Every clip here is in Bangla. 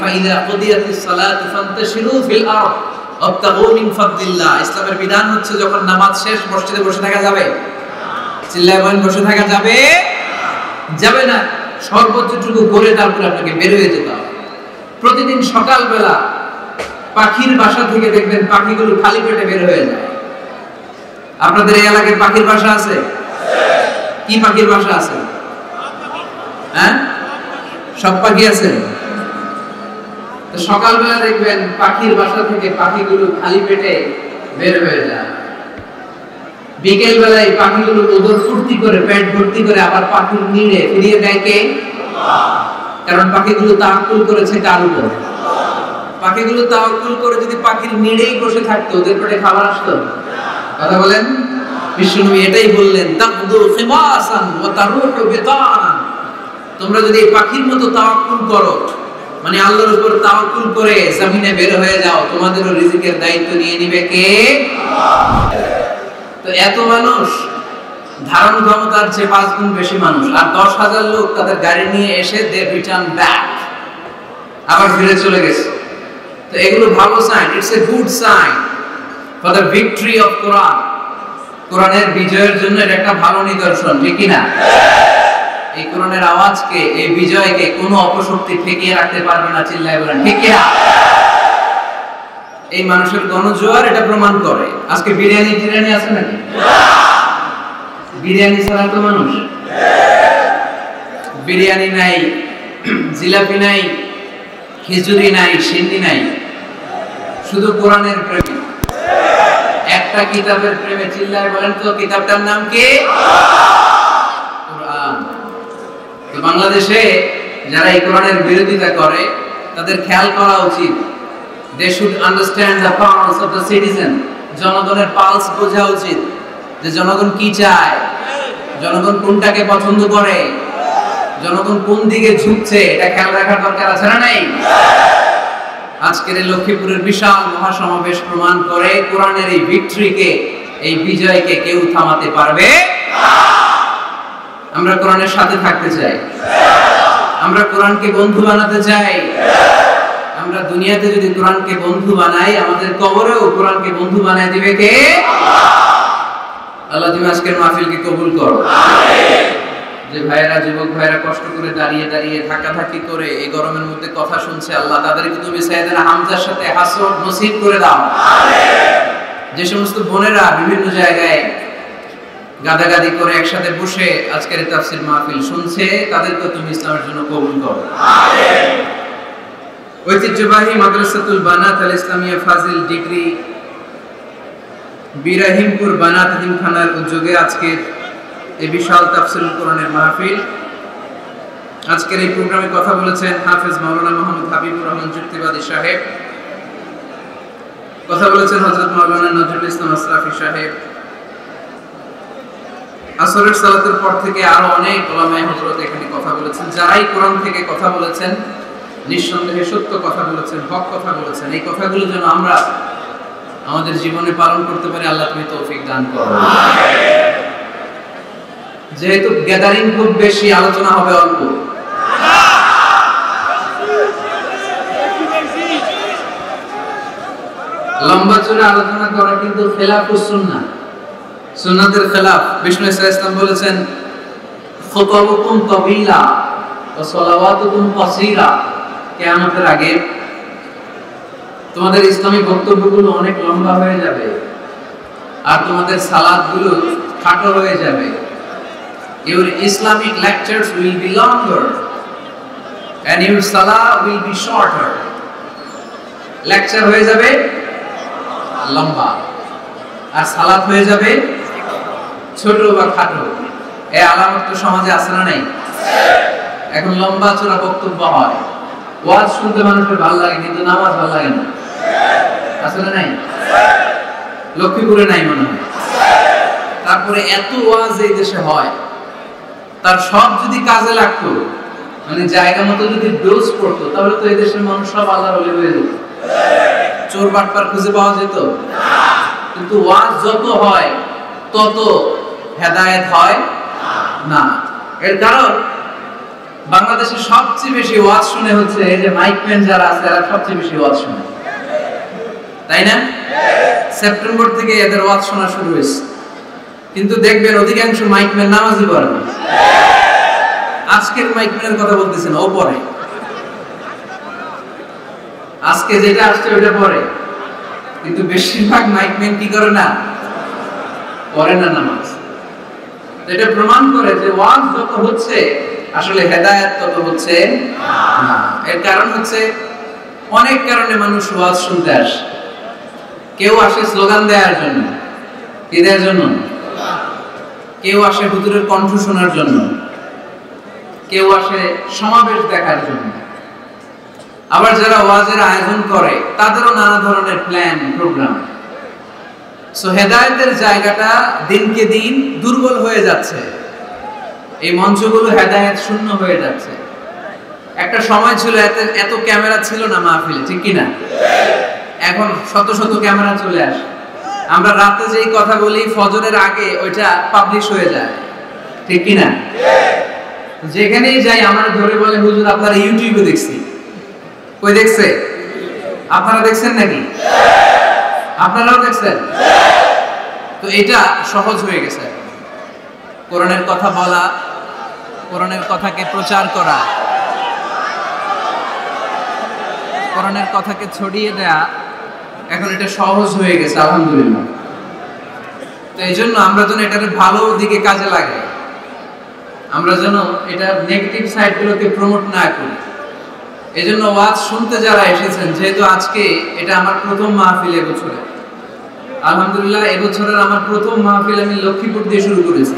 ফাইদা কুদিয়াতিস সালাতু ফান্তাশিরু ফিল আরদ ওয়াবতাগু মিন ফাদলিল্লাহ। ইসলামের বিধান হচ্ছে যখন নামাজ শেষ মসজিদে বসে থাকা যাবে? চিল্লায় বলেন, বসে থাকা যাবে? যাবে না। সর্বোচ্চটুকু করে তারপরে আপনাকে বের হয়ে যেতে হবে। প্রতিদিন সকালবেলা পাখির বাসা থেকে দেখবেন পাখিগুলো খালি পেটে বের হয়ে যায়। আপনাদের এই এলাকায় পাখির বাসা আছে? কি পাখির বাসা আছে? হ্যাঁ, সব পাখি আছে। তো সকালবেলা দেখবেন পাখির বাসা থেকে পাখিগুলো খালি পেটে বের হয়ে যায়। বিকেল বেলায় পাখিগুলো ওদের ফুর্তি করে পেট ভর্তি করে আবার পাখির নিড়ে ফিরিয়ে দেয় কে? কারণ পাখিগুলো তাওয়াক্কুল করেছে কার উপর? পাখিগুলো তাওয়াক্কুল করে যদি পাখির নিড়েই বসে থাকতো ওদের পেটে খাবার আসতো? কথা বলেন। বিষ্ণু এটাই বললেন, তাকদু খিমাসান ওয়া তারুহু বিতান। তোমরা যদি পাখির মতো তাওয়াক্কুল করো, মানে আল্লাহর উপর তাওয়াক্কুল করে জমিনে বের হয়ে যাও, তোমাদেরও রিজিকের দায়িত্ব নিয়ে নেবে কে? তো এত মানুষ, ধারণ ক্ষমতার চেয়ে 5 গুণ বেশি মানুষ, আর 10,000 লোক তাদের গাড়ি নিয়ে এসে দে রিটার্ন ব্যাক, আবার ফিরে চলে গেছে। তো এগুলো ভালো sign, it's a good sign for the victory of Quran. কোরআনের বিজয়ের জন্য এটা একটা ভালো নিদর্শন, ঠিক কি না? এই কোরআনের আওয়াজকে, এই বিজয়কে কোনো অপশক্তি ঠেকিয়ে রাখতে পারবে না। চিল্লায় বলেন ঠিক কি না? এই মানুষের গণজোয়ার এটা প্রমাণ করে। আজকে বিরিয়ানি আছে নাকি? বিরিয়ানি ছাড়া তো মানুষ, বিরিয়ানি নাই, জিলাপি নাই, খিচুড়ি নাই, সিন্নি নাই, শুধু কোরআনের প্রেমে, একটা কিতাবের প্রেমে। চিল্লায় বলেন তো কিতাবটার নাম কি? কোরআন। তো বাংলাদেশে যারা এই কোরআনের বিরোধিতা করে তাদের খেয়াল করা উচিত। They should understand the pulse of the citizen. জনগণের পালস বোঝা উচিত, যে জনগণ কি চায়, জনগণ কোনটাকে পছন্দ করে, জনগণ কোন দিকে ঝুঁকছে, এটা খেয়াল রাখার দরকার আছে না নাই? আজকের এই লক্ষ্মীপুরের বিশাল মহাসমাবেশ প্রমাণ করে কোরআনের এই ভিক্টরিকে, এই বিজয়কে কেউ থামাতে পারবে না। আমরা কোরআনের সাথে থাকতে চাই, আমরা কোরআনকে বন্ধু বানাতে চাই। আমরা দুনিয়াতে যদি কোরআনকে বন্ধু বানাই, আমাদের কবরেও কোরআনকে বন্ধু বানায় দিবে কে? আল্লাহ তুমি আজকের মাহফিলকে কবুল করো। আমিন। যে ভাইরা, যুবক ভাইরা কষ্ট করে দাঁড়িয়ে দাঁড়িয়ে ধাক্কাধাক্কি করে এই গরমের মধ্যে কথা শুনছে, আল্লাহ তাদেরকে তুমি সাইয়েদনা হামজার সাথে হাসর নসিব করে দাও। আমিন। যে সমস্ত বোনেরা বিভিন্ন জায়গায় গাদাগাদি করে একসাথে বসে আজকের তাফসীর মাহফিল শুনছে, তাদেরকে তুমি ইসলামের জন্য কবুল করো। আমিন। ঐতিহ্যবাহী মাদ্রাসাতুল বানাত আল ইসলামিয়া ফাজিল ডিগ্রি বিরাহিমপুর বানাত এতিমখানার উদ্যোগে আজকের এই বিশাল তাফসীরুল কোরআনের মাহফিল। আজকের এই প্রোগ্রামে কথা বলেছেন হাফেজ মাওলানা মোহাম্মদ হাবিবুর রহমান যুক্তিবাদী সাহেব, কথা বলেছেন হযরত মাওলানা নজরুল ইসলাম আসরাফি সাহেব। আসরের সালাতের পর থেকে আরো অনেক উলামায়ে হযরত এখানে কথা বলেছেন। যারাই কোরআন থেকে কথা বলেছেন নিঃসন্দেহে সত্য কথা বলেছেন, হক কথা বলেছেন। এই কথাগুলো যেন আমরা আমাদের জীবনে পালন করতে পারি, আল্লাহ তুমি তৌফিক দান করো। যেহেতু গ্যাদারিং খুব বেশি, আলোচনা হবে অল্প। লম্বা চূড়া আলোচনা করা কিন্তু খেলাফুস সুন্নাহ, সুন্নাতের খেলাফ। বিষ্ণু ইসলাম বলেছেন, খুতাবুকুম তাবিলা ওয়া সালাওয়াতুকুম কাসীরা। কিয়ামতের আগে তোমাদের ইসলামী বক্তব্যগুলো অনেক লম্বা হয়ে যাবে, আর তোমাদের সালাতগুলো খাটো হয়ে যাবে। Your Islamic lectures will be longer and your salah will be shorter. Lecture হয়ে যাবে লম্বা, আর সালাত হয়ে যাবে ছোট বা খাটো। এই আলামত তো সমাজে আছে না নাই? এখন লম্বা চূড়া বক্তব্য হয়, ওয়াজ শুনতে মানুষের ভালো লাগে, কিন্তু নামাজ ভালো লাগে না। আসলে নাই? লক্ষ্মীপুরে নাই মনে হয়। তারপরে এত ওয়াজ এই দেশে হয়, তার সব যদি কাজে লাগতো, মানে জায়গা মতো যদি ডোজ পড়তো, তাহলে তো এই দেশের মানুষ সব আল্লাহর ওলি হয়ে যেত, চোর বাটপার খুঁজে পাওয়া যেত। কিন্তু ওয়াজ যত হয় তত হেদায়েত হয় না। এর কারণ বাংলাদেশে সবচেয়ে বেশি ওয়াজ শুনে হচ্ছে এই যে মাইকম্যান যারা আছে এরা সবচেয়ে বেশি ওয়াজ শুনে, তাই না? সেপ্টেম্বর থেকে এদের ওয়াজ শোনা শুরু হয়েছে, কিন্তু দেখবেন অধিকাংশ মাইকম্যান নামাজই পড়ে না। আজকের মাইকম্যানের কথা বলতেছেন, ও পড়ে, আজকে যেটা আসছে ওটা পড়ে, কিন্তু বেশিরভাগ মাইকম্যান কি করে না, পড়ে না নামাজ। এটা প্রমাণ করে যে ওয়াজ যত হচ্ছে আসলে হেদায়েত তত হচ্ছে না। এর কারণ হচ্ছে অনেক কারণে মানুষ ওয়াজ শুনতে আসে। কেউ আসে স্লোগান দেওয়ার জন্য, কি দেওয়ার জন্য? কেউ আসে হুজুরের কণ্ঠ শোনার জন্য, কেউ আসে সমাবেশ দেখার জন্য। আবার যারা ওয়াজের আয়োজন করে তাদেরও নানা ধরনের প্ল্যান প্রোগ্রাম। সো হেদায়েতের জায়গাটা দিনকে দিন দুর্বল হয়ে যাচ্ছে, এই মঞ্চগুলো হেদায়েত শূন্য হয়ে যাচ্ছে। একটা সময় ছিল এত ক্যামেরা ছিল না মাহফিলে, ঠিক কিনা? এখন শত শত ক্যামেরা চলে আসে। আমরা রাতে যেই কথা বলি ফজরের আগে ওইটা পাবলিশ হয়ে যায়, ঠিক কিনা? যেখানেই যাই আমরা ধরে বলে হুজুর আপনারা ইউটিউবে দেখছি। কই দেখছে? আপনারা দেখছেন নাকি? আপনারাও দেখছেন? তো এটা সহজ হয়ে গেছে। কোরআনের কথা বলা, কোরআনের কথাকে প্রচার করা, কোরআনের কথাকে ছড়িয়ে দেয়া, এখন এটা সহজ হয়ে গেছে আলহামদুলিল্লাহ। তো এই জন্য আমরা যেন এটার ভালো দিকে কাজে লাগে, আমরা যেন এটা নেগেটিভ সাইডগুলোকে প্রমোট না করি। এই জন্য ওয়াজ শুনতে যারা এসেছেন, যেহেতু আজকে এটা আমার প্রথম মাহফিল এবছরে, আলহামদুলিল্লাহ এবছরের আমার প্রথম মাহফিল আমি লক্ষ্মীপুর দিয়ে শুরু করেছি।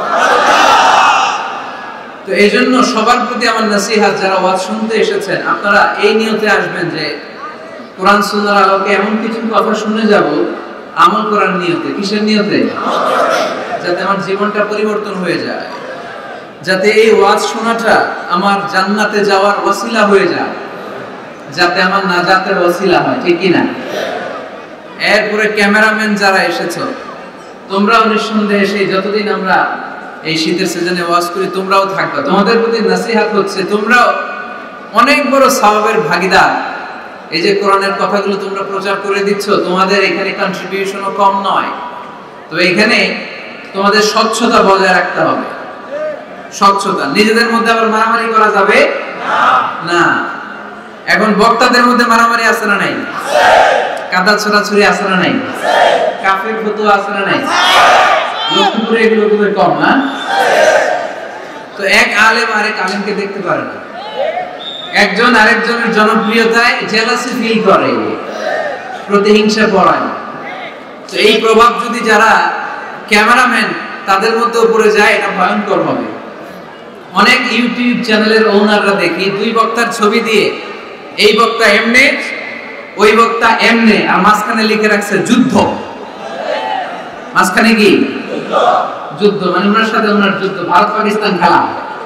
তো এই জন্য সবার প্রতি আমার নসিহত, যারা ওয়াজ শুনতে এসেছেন আপনারা এই নিয়তে আসবেন যে কোরআন সুন্নাহর আলোকে এমন কিছু কথা শুনে যাব আমল করার নিয়তে। কিসের নিয়তে? যাতে আমার জীবনটা পরিবর্তন হয়ে যায়, যাতে এই ওয়াজ শোনাটা আমার জান্নাতে যাওয়ার ওসিলা হয়ে যায়, যাতে আমার নাজাতের ওসিলা হয়, ঠিক কি না? এরপরে ক্যামেরাম্যান যারা এসেছো তোমরাও নিঃসন্দেহে সেই যতদিন আমরা এই শীতের সিজনে ওয়াজ করি তোমরাও থাকবে। তোমাদের প্রতি নসিহত হচ্ছে তোমরাও অনেক বড় সওয়াবের ভাগীদার। এই যে কোরআনের কথাগুলো তোমরা প্রচার করে দিচ্ছ, তোমাদের এখানে কন্ট্রিবিউশনও কম নয়। তো এখানে তোমাদের স্বচ্ছতা বজায় রাখতে হবে। স্বচ্ছতা, নিজেদের মধ্যে আবার মারামারি করা যাবে না। এখন বক্তাদের মধ্যে মারামারি আছে না নাই? কাদা ছোড়াছুড়ি আছে না নাই? কাফের ফতোয়া আছে না নাই? লক্ষ্মীপুরে এগুলো খুবই কম না? তো এক আলেম আরেক আলেমকে দেখতে পারে না, একজন আরেকজনের জনপ্রিয়তায় জেলাসি ফিল করে, প্রতিহিংসা পড়ায়। তো এই প্রভাব যদি যারা ক্যামেরাম্যান তাদের মধ্যে উপরে যায়, এটা ভয়ঙ্কর হবে। অনেক ইউটিউব চ্যানেলের ওনাররা দেখি দুই বক্তার ছবি দিয়ে এই বক্তা এমনে ওই বক্তা এমনে, আর মাঝখানে লিখে রাখছে যুদ্ধ। মাঝখানে কি যুদ্ধ, মানে ওনার সাথে ওনার যুদ্ধ, ভারত পাকিস্তান খেলা।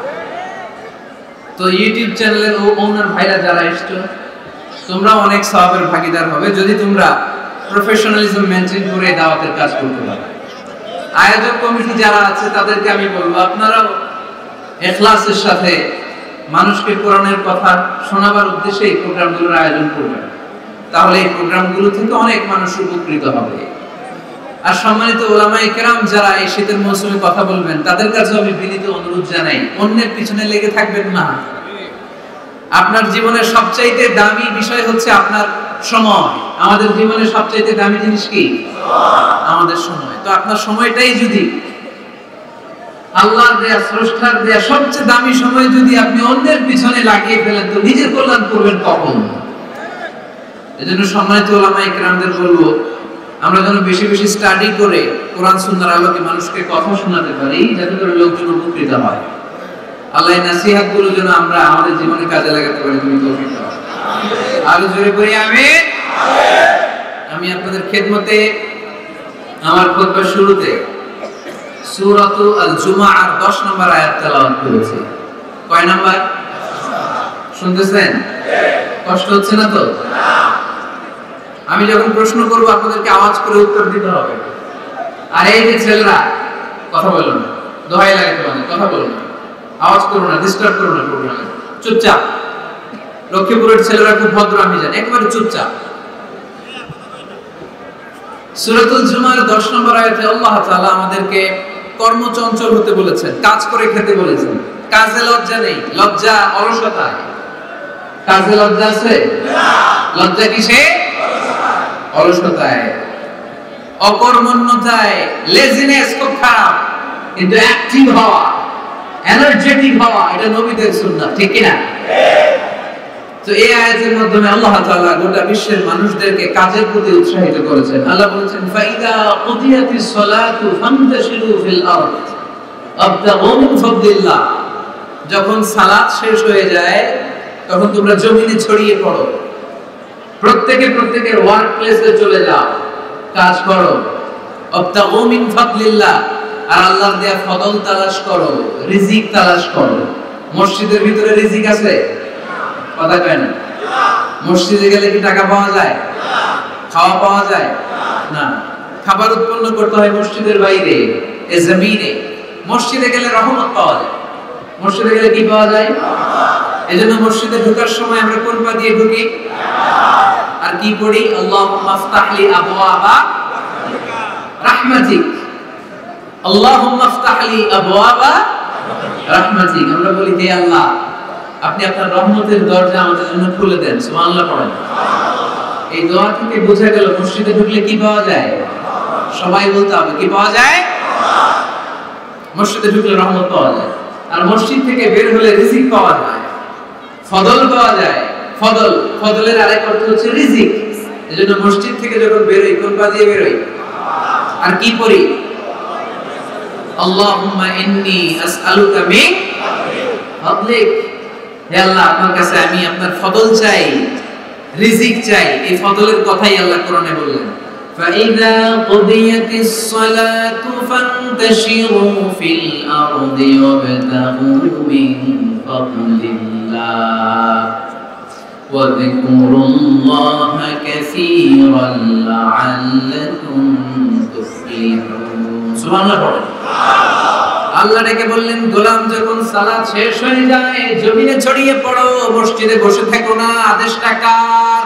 তো ইউটিউব চ্যানেলের ওনার ভাইরা যারা এসছো তোমরা অনেক সওয়াবের ভাগীদার হবে যদি তোমরা প্রফেশনালিজম মেনটেন করে দাওয়াতের কাজ করতে পারো। আয়োজক কমিটি যারা আছে তাদেরকে আমি বলবো আপনারাও ইখলাসের সাথে মানুষকে কোরআনের কথা শোনাবার উদ্দেশ্যে এই প্রোগ্রামগুলোর আয়োজন করবেন, তাহলে এই প্রোগ্রামগুলো থেকে অনেক মানুষ উপকৃত হবে। আর সম্মানিত উলামায়ে কেরাম যারা এই শীতের মৌসুমে কথা বলবেন তাদের কাছে আমি বিনীত অনুরোধ জানাই, অন্যের পিছনে লেগে থাকবেন না। আপনার জীবনের সবচাইতে দামি বিষয় হচ্ছে আপনার সময়। আমাদের জীবনের সবচাইতে দামি জিনিস কি? আমাদের সময়। তো আপনার সময়টাই যদি আল্লাহর দেয়া, স্রষ্টার দেয়া সবচেয়ে দামি সময় যদি আপনি অন্যের পিছনে লাগিয়ে ফেলেন তো নিজের কল্যাণ করবেন কখন? এজন্য সম্মানিত উলামায়ে কেরামদের বলবো আমরা যেন বেশি বেশি স্টাডি করে কোরআন সুন্নাহর আলোকে মানুষকে কথা শোনাতে পারি, যাতে করে লোকজন উপকৃত হয়। আল্লাহ এই নসিহতগুলো যেন আমরা আমাদের জীবনে কাজে লাগাতে পারি, তুমি তৌফিক দাও। আরো জোরে করি আমিন। আমি আপনাদের খেদমতে আমার খুতবার শুরুতে সূরাতু আল জুমআর 10 নম্বর আয়াত তেলাওয়াত করেছি। কয় নাম্বার? শুনতেছেন? কষ্ট হচ্ছে না তো? আমি যখন প্রশ্ন করব আপনাদেরকে আওয়াজ করে উত্তর দিতে হবে। আর এই যে ছেলেরা কথা বলো না, দোহাই লাগে তোমাদের, কথা বলো না। আওয়াজ করো না, ডিস্টার্ব করো না প্রোগ্রামে, চুপচাপ। লক্ষ্মীপুরের ছেলেরা খুব ভদ্র, আমি জানি, একেবারে চুপচাপ। সূরাতুল জুমার 10 নম্বর আয়াতে আল্লাহ তাআলা আমাদেরকে কর্মচঞ্চল হতে বলেছেন, কাজ করে খেতে বলেছেন। কাজে লজ্জা নেই, লজ্জা অলসতায়। কাজে লজ্জা আছে? লজ্জা কিসে? অলসতায়, অকর্মণ্যতায়, লেজিনেস খুব খারাপ। কিন্তু অ্যাক্টিভ হওয়া, এনার্জেটিক হওয়া, এটা নবীদের সুন্নাত, ঠিক কি না? তো এই আয়াতের মাধ্যমে আল্লাহ তাআলা গোটা বিশ্বের মানুষদেরকে কাজের প্রতি উৎসাহিত করেছেন। আল্লাহ বলেছেন, ফাইদা কুদিয়াতিস সালাতু ফান্তাশিরু ফিল আরদ আবতাগু মিন ফাদলিল্লাহ। যখন সালাত শেষ হয়ে যায় তখন তোমরা জমিনে ছড়িয়ে পড়ো, প্রত্যেকের ওয়ার্ক প্লেসে চলে যাও, কাজ করো। আবতাগু মিন ফাদলিল্লাহ, আর আল্লাহর দেয়া ফদল তালাশ করো, রিজিক তালাশ করো। মসজিদের ভিতরে রিজিক আছে? কথা কয় না। মসজিদে গেলে কি টাকা পাওয়া যায়? খাওয়া পাওয়া যায় না। খাবার উৎপন্ন করতে হয় মসজিদের বাইরে, এ জমিনে। মসজিদে গেলে রহমত পাওয়া যায়। মসজিদে গেলে কি পাওয়া যায়? এজন্য মসজিদে ঢোকার সময় আমরা কোন পা দিয়ে ঢুকি? আর কি পড়ি? আল্লাহুম্মা আফতাহলি আবওয়াবা রাহমাতিক, আল্লাহুম্মা আফতাহলি আবওয়াবা রাহমাতিক। আমরা বলি, হে আল্লাহ, আপনি আপনার রহমতের দরজা আমাদের জন্য খুলে দেন। সুবহানাল্লাহ পড়েন। এই দোয়া থেকে বোঝা গেল মসজিদে ঢুকলে কি পাওয়া যায়? সবাই বলতে হবে, কি পাওয়া যায়? মসজিদে ঢুকলে রহমত পাওয়া যায়, আর মসজিদ থেকে বের হলে রিজিক পাওয়া যায়, ফদল পাওয়া যায়। ফদলের আরেক অর্থ হচ্ছে রিজিক। এজন্য মসজিদ থেকে যখন বেরোই কোন পা দিয়ে বেরোই? আর কি পড়ি? আল্লাহুম্মা ইন্নী আসআলুকা মিন ফাদলিক। হে আল্লাহ, আপনার কাছে আমি আপনার ফদল চাই, রিজিক চাই। এই ফদলের কথাই আল্লাহ কোরআনে বললেন, ফাইদা কুদিয়াতিস সালাতু ফান্তাশিরু ফিল আরদি ওয়াবতাগু মিন ফাদলিল্লাহ ওয়া যিকুরুল্লাহা কাসীরান লাআল্লাকুম তুফলিহুন। সুবহানাল্লাহ। আল্লাহ ডেকে বললেন, গোলাম যখন সালাত শেষ হয়ে যায় জমিনে ছড়িয়ে পড়ো, মসজিদে বসে থেকো না। আদেশটা কার?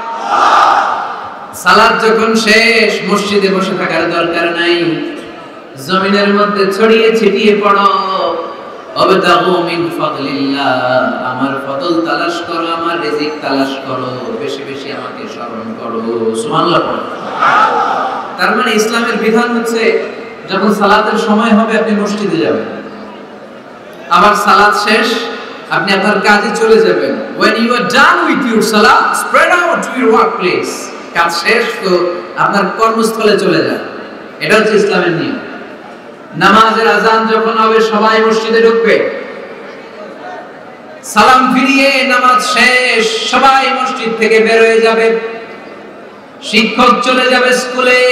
সালাত যখন শেষ মসজিদে বসে থাকার দরকার নাই, জমিনের মধ্যে ছড়িয়ে ছিটিয়ে পড়ো। আবতাগু মিন ফাদলিল্লাহ, আমার ফদল তালাশ করো, আমার রিজিক তালাশ করো, বেশি বেশি আমাকে স্মরণ করো। সুবহানাল্লাহ। তার মানে ইসলামের বিধান হচ্ছে যখন সালাতের সময় হবে আপনি মসজিদে যাবেন, আবার সালাত শেষ আপনি আপনার কাজে চলে যাবেন। when you are done with your salah spread out to your workplace। কাজ শেষ তো আপনার কর্মস্থলে চলে যান। এটা হচ্ছে ইসলামের নিয়ম। নামাজের আযান যখন হবে সবাই মসজিদে ঢুকবে, সালাম ফিরিয়ে নামাজ শেষ সবাই মসজিদ থেকে বের হয়ে যাবে। শিক্ষক চলে যাবে স্কুলে,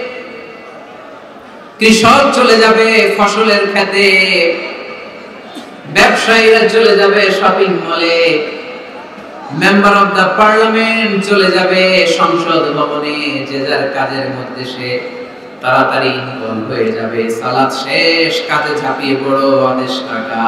কৃষক চলে যাবে ফসলের খেতে, ব্যবসায়ীরা চলে যাবে শপিং মলে, মেম্বার অফ দা পার্লামেন্ট চলে যাবে সংসদ ভবনে। যে যার কাজের মধ্যে সে তাড়াতাড়ি ইনভলভ হয়ে যাবে। সালাত শেষ, কাজে ঝাঁপিয়ে পড়ো, আদেশ টাকা।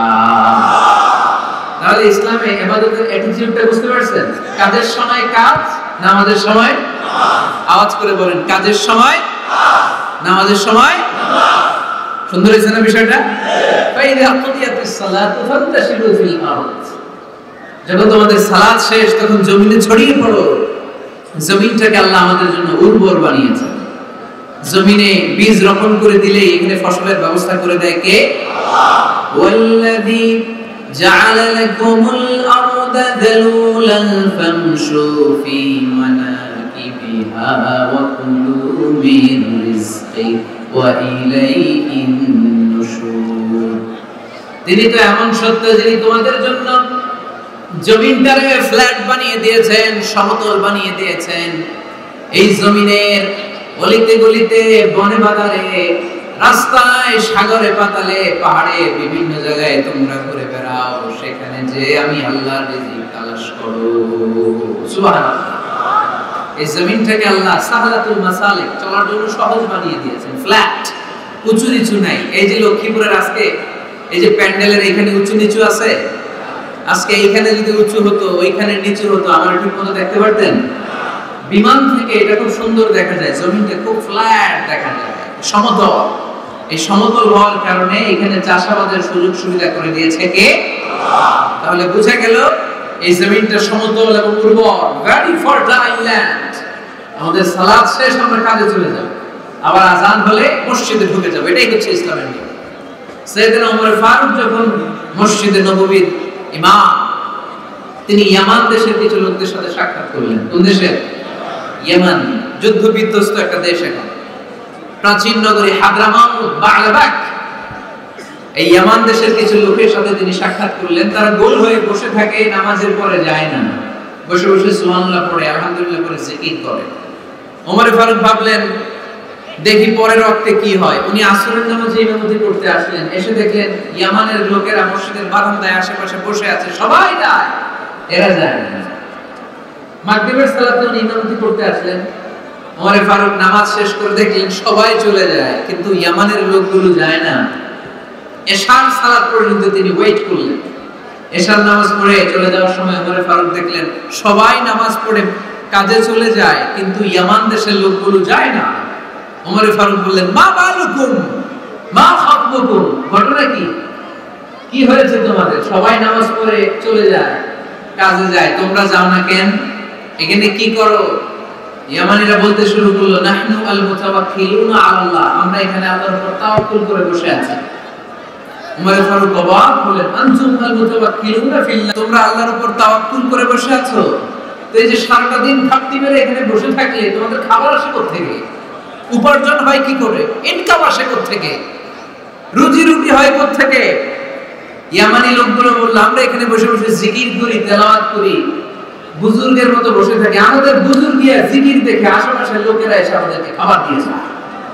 তাহলে ইসলামে ইবাদতের অ্যাটিটিউডটা বুঝতে পারছেন? কাজের সময় কাজ, নামাজের সময় আওয়াজ করে বলেন, কাজের সময় নামাজের সময়। সুন্দর হয়েছে না বিষয়টা? ফাইদা কুদিয়াতিস সালাতু ফান্তাশিরু ফিল আরদ। যখন তোমাদের সালাত শেষ তখন জমিনে ছড়িয়ে পড়ো। জমিনটাকে আল্লাহ আমাদের জন্য উর্বর বানিয়েছেন। জমিনে বীজ রোপণ করে দিলে এখানে ফসলের ব্যবস্থা করে দেয় কে? আল্লাহ। ওয়াল্লাযী জাআলা লাকুমুল আরদা যালুলান ফামশু ফী মানাকিবিহা ওয়া কুলু মিন রিজকিহি ওয়া ইলাইহিন নুশুর। তিনি তো এমন সত্য যিনি তোমাদের জন্য জমিনটারে ফ্ল্যাট বানিয়ে দিয়েছেন, সমতল বানিয়ে দিয়েছেন। এই জমিনের অলিতে গলিতে, বনে বাদারে, রাস্তায়, সাগরে পাতালে, পাহাড়ে, বিভিন্ন জায়গায় তোমরা ঘুরে বেড়াও। সেখানে যে আমি আল্লাহর রিজিক তালাশ করো। সুবহানাল্লাহ। এই জমিনটাকে আল্লাহ সাহালাতুল মাসালিক, চলার জন্য সহজ বানিয়ে দিয়েছেন। ফ্ল্যাট, উঁচু নিচু নাই। এই যে লক্ষ্মীপুরের আজকে এই যে প্যান্ডেলের এখানে উঁচু নিচু আছে, আজকে এইখানে যদি উঁচু হতো ওইখানে নিচু হতো, আমার ঠিক মতো দেখতে পারতেন? বিমান থেকে এটা খুব সুন্দর দেখা যায়, জমিনটা খুব ফ্ল্যাট দেখা যায়, সমতল। এই সমতল হওয়ার কারণে এখানে চাষাবাদের সুযোগ সুবিধা করে দিয়েছে কে? তাহলে বোঝা গেল এই জমিনটা সমতল এবং উর্বর, ভেরি ফার্টাইল ল্যান্ড। আমাদের সালাত শেষ আমরা কাজে চলে যাব, আবার আজান হলে মসজিদে ঢুকে যাব, এটাই হচ্ছে ইসলামের নিয়ম। সাইয়েদনা ওমর ফারুক যখন মসজিদে নববীর ইমাম, তিনি ইয়ামান দেশের কিছু লোকদের সাথে সাক্ষাৎ করলেন। কোন দেশের? ইয়ামান, যুদ্ধ বিধ্বস্ত একটা দেশ এখন। প্রাচীন নগরী হাদরামাউত, বা'লাবাক, এই ইয়ামান দেশের কিছু লোকের সাথে তিনি সাক্ষাৎ করলেন। তারা গোল হয়ে বসে থাকে, নামাজের পরে যায় না, বসে বসে সুবহানাল্লাহ পড়ে, আলহামদুলিল্লাহ পড়ে জিকির করে। ওমর ফারুক ভাবলেন দেখি পরের ওয়াক্তে কি হয়। উনি আসরের নামাজে ইমামতি করতে আসলেন, এসে দেখলেন ইয়ামানের লোকেরা মসজিদের বারান্দায় আশেপাশে বসে আছে, সবাই যায়, এরা যায় না। মাগরিবের সালাতে উনি ইমামতি করতে আসলেন, ওমর ফারুক নামাজ শেষ করে দেখলেন সবাই চলে যায়, কিন্তু ইয়ামানের লোকগুলো যায় না। এশার সালাত পর্যন্ত তিনি ওয়েট করলেন। এশার নামাজ পড়ে চলে যাওয়ার সময় ওমর ফারুক দেখলেন সবাই নামাজ পড়ে কাজে চলে যায়, কিন্তু ইয়ামান দেশের লোকগুলো যায় না। ওমর ফারুক বললেন, মা বালুকুম মা খাতবুকুম, ঘটনা কি? কি হয়েছে তোমাদের? সবাই নামাজ পড়ে চলে যায়, কাজে যায়, তোমরা যাও না কেন? এখানে কি করো? ইয়ামানিরা বলতে শুরু করলো, নাহনু আল মুতাওয়াক্কিলুনা আলাল্লাহ, আমরা এখানে আল্লাহর উপর তাওয়াক্কুল করে বসে আছি। ওমর ফারুক অবাক হলেন, আনতুম আল মুতাওয়াক্কিলুনা ফিল্লাহ, তোমরা আল্লাহর উপর তাওয়াক্কুল করে বসে আছো? তো এই যে সারাটা দিন ঘাপটি মেরে এখানে বসে থাকলে তোমাদের খাবার আসে কোথা থেকে? উপার্জন হয় কি করে? ইনকাম আসে কোথা থেকে? রুজি রুটি হয় কোথা থেকে? ইয়ামানি লোকগুলো বলল, আমরা এখানে বসে বসে জিকির করি, তেলাওয়াত করি, বুজুর্গের মতো বসে থাকি, আমাদের বুজুর্গিয়া জিকির দেখে আশেপাশের লোকেরা এসে আমাদেরকে খাবার দিয়ে যায়।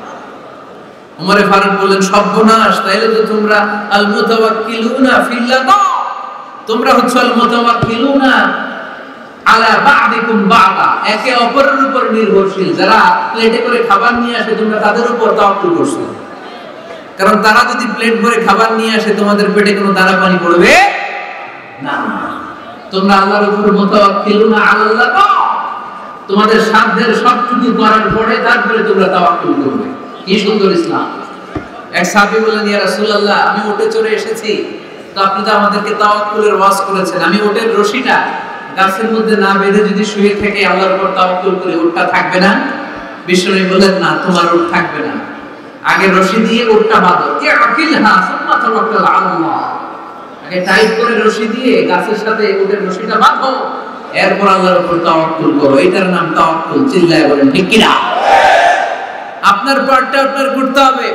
ওমর ফারুক বললেন, সর্বনাশ, তাইলে তো তোমরা আল মুতাওয়াক্কিলুনা ফিল্লাহ, তোমরা হচ্ছে আল মুতাওয়াক্কিলুনা আলা বা'দিকুম বা'দা, একে অপরের উপর নির্ভরশীল। যারা প্লেটে করে খাবার নিয়ে আসে তোমরা তাদের উপর তাওয়াক্কুল করছো, কারণ তারা যদি প্লেট ভরে খাবার নিয়ে আসে তোমাদের পেটে কোনো দানা পানি পড়বে না। তোমরা আল্লাহর উপর মুতাওয়াক্কিলুনা আলাল্লাহ, তোমাদের সাধ্যের সবটুকু করার পরে তারপরে তোমরা তাওয়াক্কুল করবে। কি সুন্দর ইসলাম! এক সাহাবী বললেন, ইয়া রাসূলুল্লাহ, আমি উটে চড়ে এসেছি, তো আপনি তো আমাদেরকে তাওয়াক্কুলের ওয়াজ করেছেন, আমি উটের রশিটা গাছের মধ্যে না বেঁধে যদি শুয়ে থেকে আল্লাহর উপর তাওয়াক্কুল করি, উটটা থাকবে না? বিশ্বনবী বললেন, না, তোমার উট থাকবে না, আগে রশি দিয়ে উটটা বাঁধো, কে আকিলহা সুম্মা তাওয়াক্কাল আলাল্লাহ, আগে টাইট করে রশি দিয়ে গাছের সাথে উটের রশিটা বাঁধো, এরপর আল্লাহর উপর তাওয়াক্কুল করো। এটার নাম তাওয়াক্কুল। চিল্লায় বলেন ঠিক কি না? আপনার পার্টটা আপনার করতে হবে,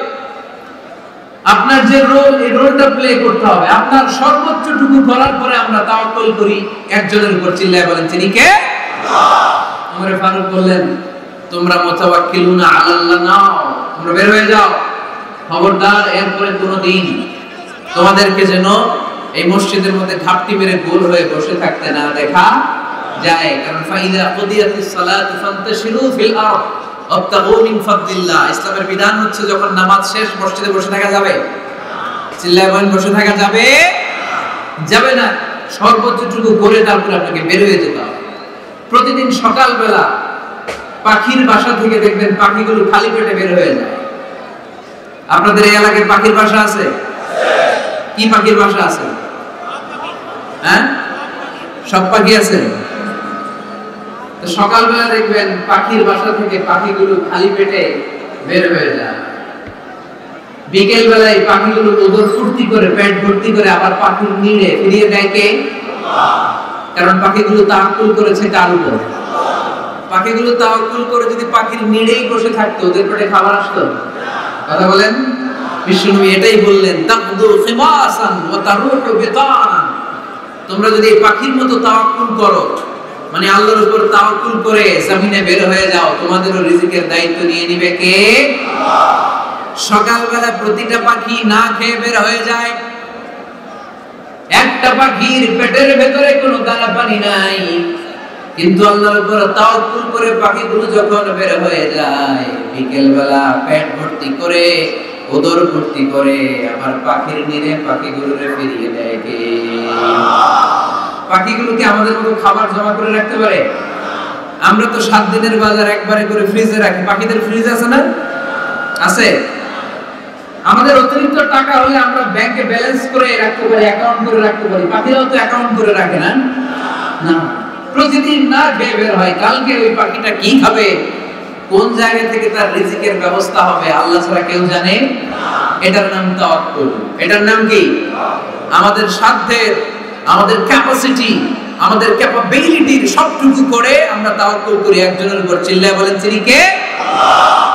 আপনার যে রোল, এই রোলটা প্লে করতে হবে। আপনার সর্বোচ্চটুকু করার পরে আমরা তাওয়াক্কুল করি একজনের উপর। চিল্লায় বলেন তিনি কে? আল্লাহ। ওমর ফারুক বললেন, তোমরা মুতাওয়াক্কিলুনা আলাল্লাহ নাও, তোমরা বের হয়ে যাও, খবরদার এরপরে কোনোদিন তোমাদেরকে যেন এই মসজিদের মধ্যে ঘাপটি মেরে গোল হয়ে বসে থাকতে না দেখা যায়। কারণ ফাইদা কুদিয়াতিস সালাতু ফান্তাশিরু ফিল আরদ ওয়াবতাগু মিন ফাদলিল্লাহ। ইসলামের বিধান হচ্ছে যখন নামাজ শেষ মসজিদে বসে থাকা যাবে। চিল্লায় বলেন বসে থাকা যাবে? যাবে না। সর্বোচ্চটুকু করে তারপরে আপনাকে বের হয়ে যেতে হবে। প্রতিদিন সকালবেলা পাখির বাসা থেকে দেখবেন পাখিগুলো খালি পেটে বের হয়ে যায়। আপনাদের এই এলাকায় পাখির বাসা আছে? কি পাখির বাসা আছে? হ্যাঁ, সব পাখি আছে। তো সকালবেলা দেখবেন পাখির বাসা থেকে পাখিগুলো খালি পেটে বের হয়ে যায়। বিকেল বেলায় পাখিগুলো ওদের ফুর্তি করে পেট ভর্তি করে আবার পাখির নিড়ে ফিরিয়ে দেয় কে? কারণ পাখিগুলো তাওয়াক্কুল করেছে কার উপর? পাখিগুলো তাওয়াক্কুল করে যদি পাখির নিড়েই বসে থাকতো ওদের পেটে খাবার আসতো? কথা বলেন। বিষ্ণু এটাই বললেন, তাকদু খিমাসান ওয়া তারুহু বিতান। তোমরা যদি পাখির মতো তাওয়াক্কুল করো, মানে আল্লাহর উপর তাওয়াক্কুল করে জমিনে বের হয়ে যাও, তোমাদেরও রিজিকের দায়িত্ব নিয়ে নিবে কে? আল্লাহ। সকালবেলা প্রতিটা পাখি না খেয়ে বের হয়ে যায়। একটা পাখির পেটের ভেতরে কোনো দানা পানি নাই, কিন্তু আল্লাহর উপর তাওয়াক্কুল করে পাখিগুলো যখন বের হয়ে যায়, বিকেল বেলা পেট ভর্তি করে উদর ভর্তি করে আবার পাখির নিরে পাখিগুলোরে ফিরিয়ে দেয় কে? পাখিগুলো কি আমাদের মতো খাবার জমা করে রাখতে পারে? আমরা তো 7 দিনের বাজার একবারে করে ফ্রিজে রাখি। পাখিদের ফ্রিজ আছে না? আছে। আমাদের অতিরিক্ত টাকা হলে আমরা ব্যাংকে ব্যালেন্স করে রাখতে পারি, অ্যাকাউন্ট করে রাখতে পারি। পাখিরাও তো অ্যাকাউন্ট করে রাখে না? না। প্রতিদিন না খেয়ে বের হয়, কালকে ওই পাখিটা কি খাবে, কোন জায়গা থেকে তার রিজিকের ব্যবস্থা হবে আল্লাহ ছাড়া কেউ জানে না। এটার নাম তাওয়াক্কুল। এটার নাম কি? আমাদের সাধ্যের, আমাদের ক্যাপাসিটি, আমাদের ক্যাপাবিলিটির সবটুকু করে আমরা তাওয়াক্কুল করি একজনের উপর। চিল্লায় বলেন তিনি কে? আল্লাহ।